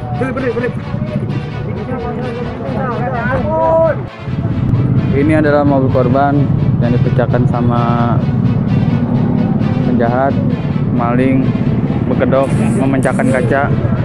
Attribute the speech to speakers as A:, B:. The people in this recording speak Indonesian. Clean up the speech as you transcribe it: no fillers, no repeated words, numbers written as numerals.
A: Ini adalah mobil korban yang dipecahkan sama penjahat, maling, berkedok, memecahkan kaca.